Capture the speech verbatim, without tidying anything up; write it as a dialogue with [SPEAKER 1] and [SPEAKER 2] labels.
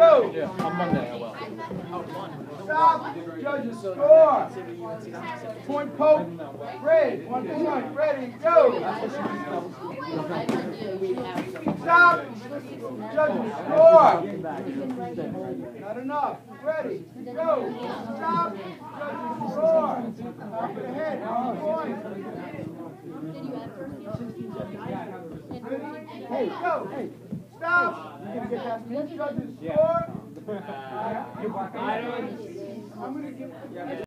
[SPEAKER 1] go.
[SPEAKER 2] Yeah, on Monday I will.
[SPEAKER 1] Stop. Judges score. Point poke. Red. One point. Ready. Go. Stop. Judges score. Not enough. Ready. Go. Stop. Judges score. Top of the head. One point. Ready. Go. Stop. Judges score. I'm going to give